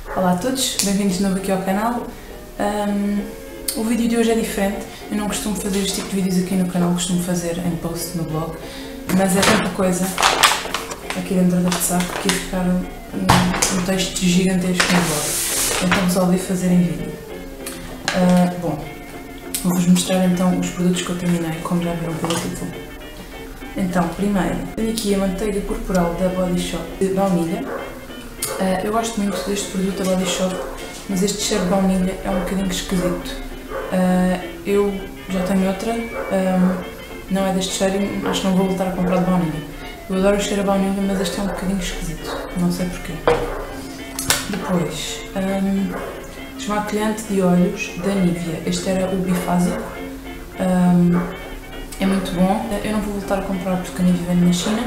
Olá a todos, bem-vindos de novo aqui ao canal. O vídeo de hoje é diferente, eu não costumo fazer este tipo de vídeos aqui no canal, costumo fazer em post no blog, mas é tanta coisa aqui dentro da saco que ia ficar um texto gigantesco no blog, então resolvi fazer em vídeo. Bom, vou-vos mostrar então os produtos que eu terminei, como já viram pelo título. Então, primeiro, tenho aqui a manteiga corporal da Body Shop de baunilha. Eu gosto muito deste produto da Body Shop, mas este cheiro de baunilha é um bocadinho esquisito. Eu já tenho outra, não é deste cheiro, acho que não vou voltar a comprar de baunilha. Eu adoro o cheiro a baunilha, mas este é um bocadinho esquisito, não sei porquê. Depois, desmaquilhante de olhos da Nivea, este era o bifásico. É muito bom, eu não vou voltar a comprar porque a Nivea vende na China,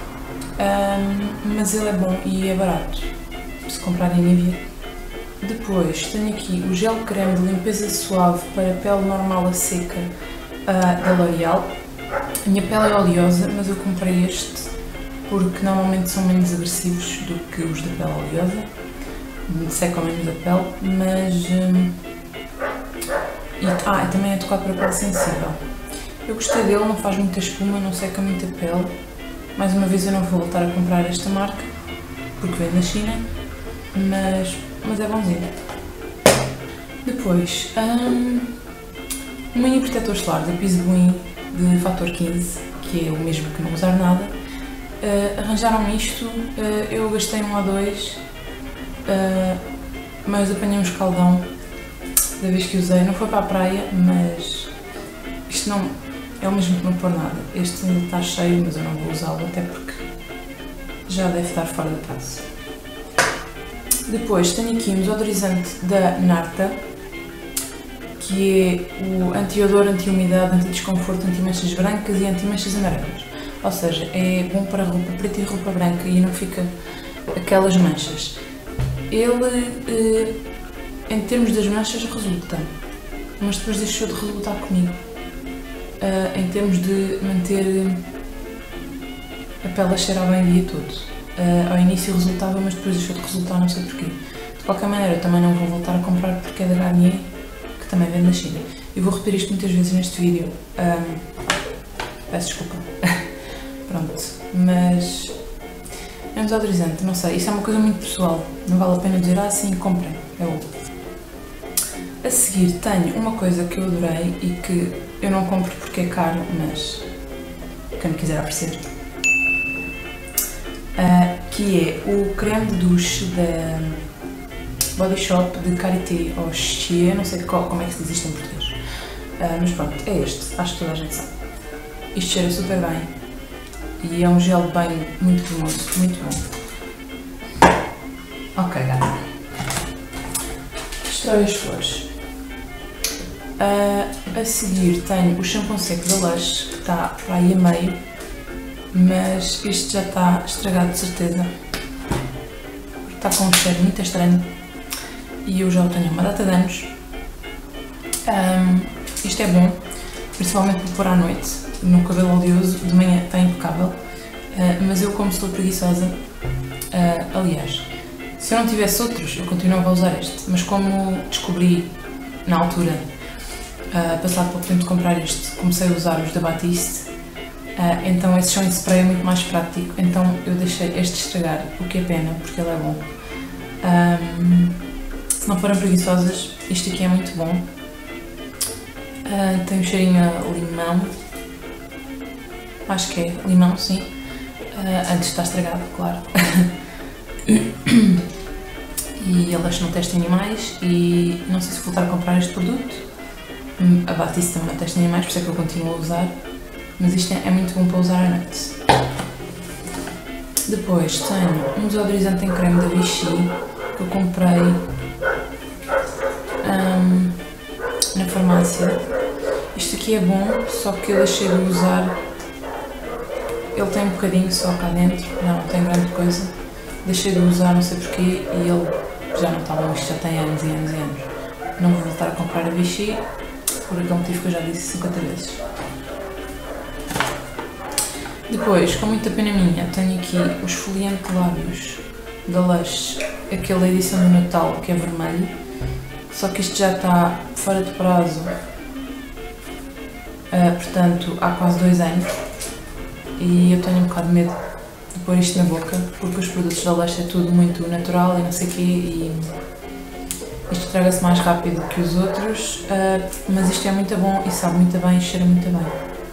mas ele é bom e é barato, se comprarem Nivea. Depois tenho aqui o gel creme de limpeza suave para pele normal a seca da L'Oréal. A minha pele é oleosa, mas eu comprei este porque normalmente são menos agressivos do que os da pele oleosa, secam menos a pele, mas... e também é adequado para pele sensível. Eu gostei dele, não faz muita espuma, não seca muita pele. Mais uma vez eu não vou voltar a comprar esta marca, porque vem da China, mas é bonzinho. Depois, um mini protetor solar da Pisbuin de fator 15, que é o mesmo que não usar nada. Arranjaram isto, eu gastei um ou dois, mas apanhei um escaldão da vez que usei. Não foi para a praia, mas isto não... é o mesmo que não pôr nada. Este ainda está cheio, mas eu não vou usá-lo, até porque já deve estar fora da prazo. Depois tenho aqui um desodorizante da Narta, que é o anti-odor, anti-umidade, anti-desconforto, anti-manchas brancas e anti-manchas amarelas. Ou seja, é bom para roupa preta e roupa branca e não fica aquelas manchas. Ele, em termos das manchas, resulta, mas depois deixou de resultar comigo. Em termos de manter a pele a cheirar bem o dia todo. Ao início resultava, mas depois deixou de resultar, não sei porquê. De qualquer maneira, eu também não vou voltar a comprar porque é da Garnier, que também vende na China. Eu vou repetir isto muitas vezes neste vídeo. Peço desculpa. Pronto, mas é um desodorizante, não sei, isso é uma coisa muito pessoal. Não vale a pena dizer, sim, comprem, é bom. A seguir tenho uma coisa que eu adorei e que eu não compro porque é caro, mas quem me quiser oferecer, que é o creme de douche da Body Shop de Karité ou Xie, não sei como é que se diz isto em português, mas pronto, é este, acho que toda a gente sabe. Isto cheira super bem e é um gel de banho muito cremoso, muito bom. Ok, gata. Destrói as flores. A seguir tenho o shampoo seco da Lush, que está para aí a meio, mas este já está estragado de certeza, está com um cheiro muito estranho e eu já o tenho há uma data de anos. Isto é bom, principalmente para pôr à noite, no cabelo oleoso, de manhã está impecável, mas eu, como sou preguiçosa, aliás, se eu não tivesse outros eu continuava a usar este, mas como descobri na altura, passado pouco tempo de comprar este, comecei a usar os da Batiste, então esse chão em spray é muito mais prático, então eu deixei este estragar, o que é pena, porque ele é bom. Se não forem preguiçosas, isto aqui é muito bom. Tem um cheirinho a limão, acho que é limão, sim, antes está estragado, claro. E ele acho que não testa em animais e não sei se vou voltar a comprar este produto. A Batiste também não testa em animais, por isso é que eu continuo a usar, mas isto é muito bom para usar à noite. Depois tenho um desodorizante em creme da Vichy, que eu comprei na farmácia. Isto aqui é bom, só que eu deixei de usar, ele tem um bocadinho só cá dentro, não tem grande coisa. Deixei de usar, não sei porquê, e ele já não está bom, isto já tem anos e anos e anos. Não vou voltar a comprar a Vichy, por aquele motivo que eu já disse 50 vezes. Depois, com muita pena minha, tenho aqui o esfoliante de lábios da Lush, aquela edição do Natal que é vermelho, só que isto já está fora de prazo, portanto há quase 2 anos, e eu tenho um bocado de medo de pôr isto na boca, porque os produtos da Lush é tudo muito natural e não sei o quê, e isto estraga-se mais rápido que os outros, mas isto é muito bom e sabe muito bem e cheira muito bem.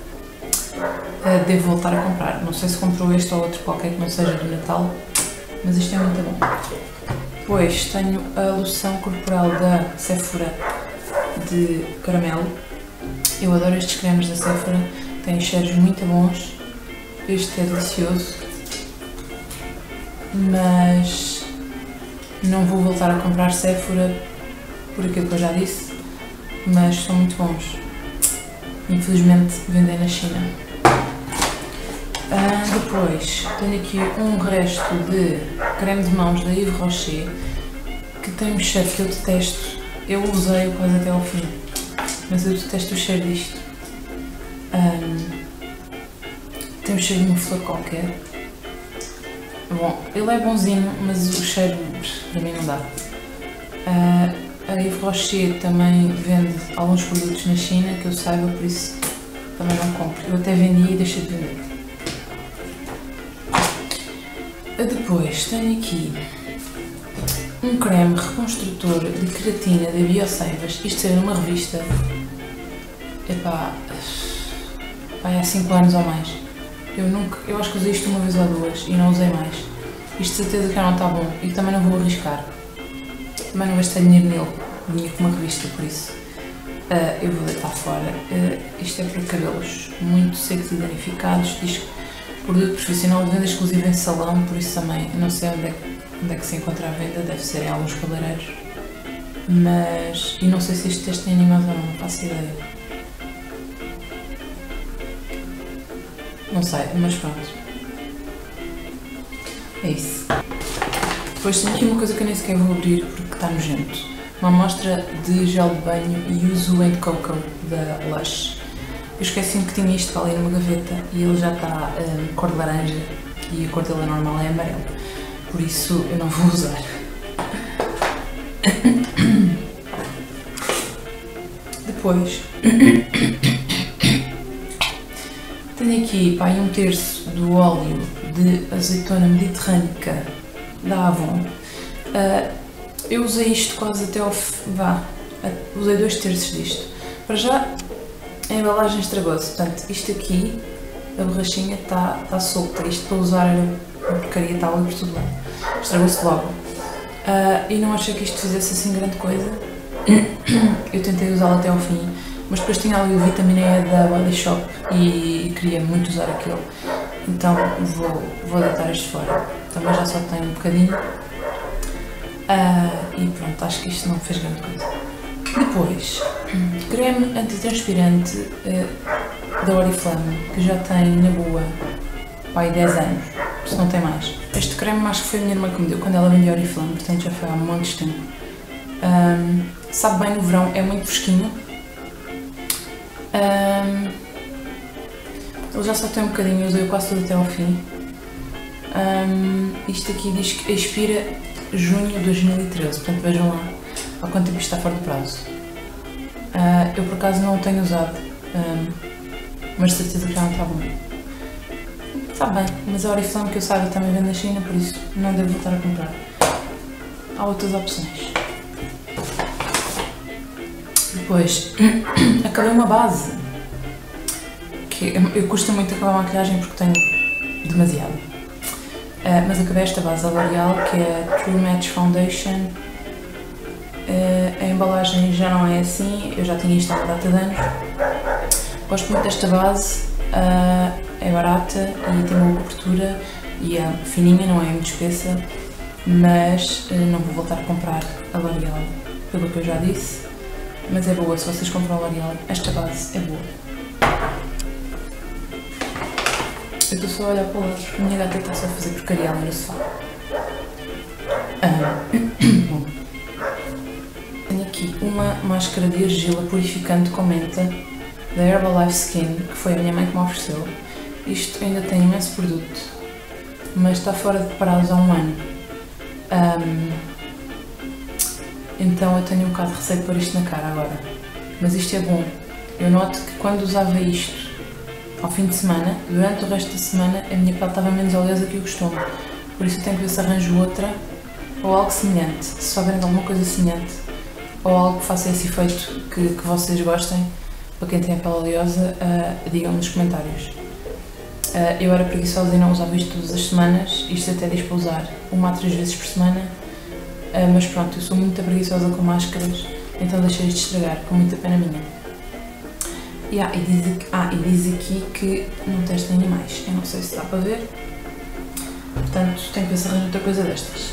Devo voltar a comprar, não sei se comprou este ou outro qualquer que não seja do Natal, mas isto é muito bom. Depois tenho a loção corporal da Sephora de caramelo. Eu adoro estes cremes da Sephora, têm cheiros muito bons. Este é delicioso, mas não vou voltar a comprar Sephora por aquilo que eu já disse, mas são muito bons. Infelizmente vendem na China. Depois tenho aqui um resto de creme de mãos da Yves Rocher, que tem um cheiro que eu detesto. Eu usei quase até ao fim, mas eu detesto o cheiro disto. Tem um cheiro de uma flor qualquer. Bom, ele é bonzinho, mas o cheiro para mim não dá. A Yves Rocher também vende alguns produtos na China que eu saiba, por isso também não compro. Eu até vendi e deixei de vender. Depois tenho aqui um creme reconstrutor de queratina da Biosavas. Isto saiu numa revista, há 5 anos ou mais. Eu acho que usei isto uma vez ou duas e não usei mais. Isto de certeza que já não está bom e também não vou arriscar. Também não gastei dinheiro nele, dinheiro com uma revista, por isso eu vou deitar fora. Isto é para cabelos muito secos e danificados. Diz produto profissional de venda exclusiva em salão, por isso também não sei onde é que se encontra a venda, deve ser em alguns cabeleireiros. Mas, e não sei se este teste tem animado ou não faço ideia. Não sei, mas pronto. É isso. Depois tenho aqui uma coisa que eu nem sequer vou abrir porque está nojento. Uma amostra de gel de banho Yuzu and Coco da Lush. Eu esqueci-me que tinha isto ali numa gaveta e ele já está cor de laranja e a cor dele normal é amarelo. Por isso eu não vou usar. Depois tenho aqui pá, 1/3 do óleo de azeitona mediterrânica da Avon. Eu usei isto quase até ao usei 2/3 disto. Para já a embalagem estragou-se, portanto isto aqui, a borrachinha está solta, isto para usar era uma porcaria, está ali por todo lado. Estragou-se logo. E não achei que isto fizesse assim grande coisa. Eu tentei usá-lo até ao fim, mas depois tinha ali o vitamina E da Body Shop e queria muito usar aquilo. Então vou deitar este fora. Também já só tem um bocadinho. E pronto, acho que isto não fez grande coisa. Depois, creme antitranspirante da Oriflame, que já tem na boa há 10 anos, se não tem mais. Este creme acho que foi a minha irmã que me deu quando ela vendia Oriflame, portanto já foi há muitos tempo. Sabe bem no verão, é muito fresquinho. Ele já só tem um bocadinho, eu usei quase tudo até ao fim. Isto aqui diz que expira junho de 2013, portanto vejam lá há quanto tempo isto está fora de prazo. Eu por acaso não o tenho usado, mas de certeza que já não está bom. Está bem, mas a Oriflame que eu saiba também vende na China, por isso não devo voltar a comprar. Há outras opções. Depois, acabei uma base, que eu custa muito acabar a maquilhagem porque tenho demasiado. Mas acabei esta base da L'Oréal, que é a True Match Foundation. A embalagem já não é assim, eu já tinha isto há uma data de anos. Gosto muito desta base, é barata e tem uma boa cobertura e é fininha, não é muito espessa, mas não vou voltar a comprar a L'Oréal, pelo que eu já disse, mas é boa, se vocês compram a L'Oréal, esta base é boa. Eu estou só a olhar para o lado porque a minha gata está só a fazer porcaria ali no sofá. Bom. Tenho aqui uma máscara de argila purificante com menta da Herbalife Skin, que foi a minha mãe que me ofereceu. Isto ainda tem imenso produto, mas está fora de prazo há 1 ano. Então eu tenho um bocado de receio de pôr isto na cara agora. Mas isto é bom. Eu noto que quando usava isto ao fim de semana, durante o resto da semana, a minha pele estava menos oleosa que o costume. Por isso eu tenho que ver se arranjo outra ou algo semelhante. Se souberem de alguma coisa semelhante ou algo que faça esse efeito que vocês gostem, para quem tem a pele oleosa, digam nos comentários. Eu era preguiçosa e não usava isto todas as semanas. Isto até diz para usar 1 a 3 vezes por semana. Mas pronto, eu sou muito preguiçosa com máscaras, então deixei isto estragar, com muita pena minha. E diz aqui que não testa animais. Eu não sei se dá para ver. Portanto, tenho que ver se arranjo outra coisa destas.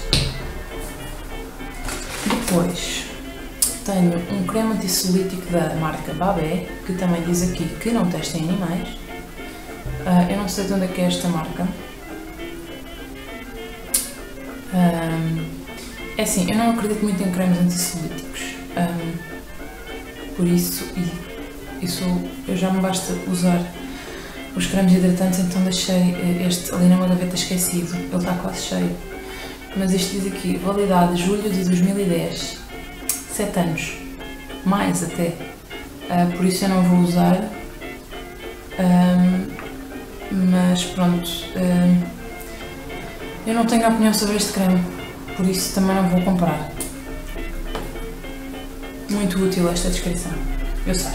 Depois, tenho um creme antissolítico da marca Babé, que também diz aqui que não testa em animais. Eu não sei de onde é que é esta marca. É assim, eu não acredito muito em cremes antissolíticos. Por isso, eu já me basta usar os cremes hidratantes, então deixei este ali numa gaveta esquecido. Ele está quase cheio. Mas isto diz aqui, validade julho de 2010. 7 anos. Mais até. Por isso eu não vou usar. Mas pronto. Eu não tenho opinião sobre este creme. Por isso também não vou comprar. Muito útil esta descrição. Eu sei.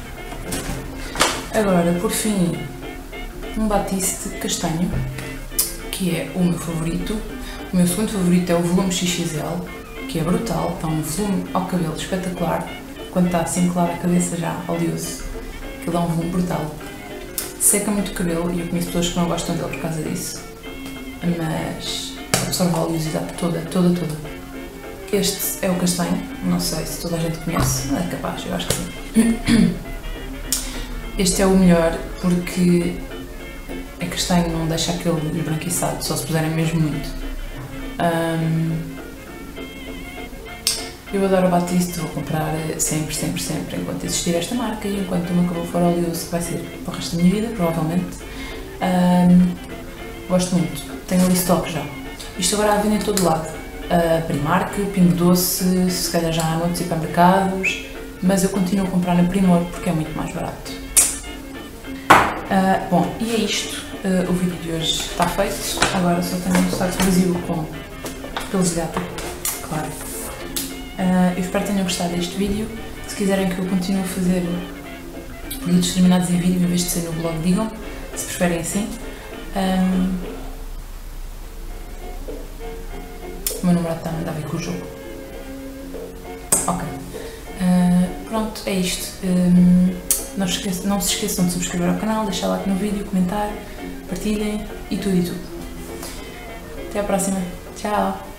Agora, por fim, um batiste castanho, que é o meu favorito. O meu segundo favorito é o volume XXL, que é brutal, dá um volume ao cabelo espetacular. Quando está assim claro a cabeça já oleoso, que dá um volume brutal. Seca muito o cabelo e eu conheço pessoas que não gostam dele por causa disso, mas absorve a oleosidade toda. Este é o castanho, não sei se toda a gente conhece, não é capaz, eu acho que sim. Este é o melhor porque é castanho, não deixa aquele esbranquiçado, só se puserem mesmo muito. Eu adoro o batiste, vou comprar sempre, enquanto existir esta marca e enquanto o meu cabelo for oleoso, que vai ser para o resto da minha vida, provavelmente. Gosto muito, tenho ali stock já. Isto agora há venda em todo lado. Primark, Pingo Doce, se calhar já há noutros supermercados, mas eu continuo a comprar na Primor porque é muito mais barato. Bom, e é isto. O vídeo de hoje está feito. Agora só tenho um saco vazio com pelos de gato, claro. Eu espero que tenham gostado deste vídeo. Se quiserem que eu continue a fazer produtos terminados em vídeo em vez de ser no blog, digam, se preferem assim. O meu namorado está a mandar vir com o jogo. Ok. Pronto, é isto. Não se esqueçam de subscrever ao canal, deixar like no vídeo, comentar, partilhem e tudo. Até à próxima. Tchau!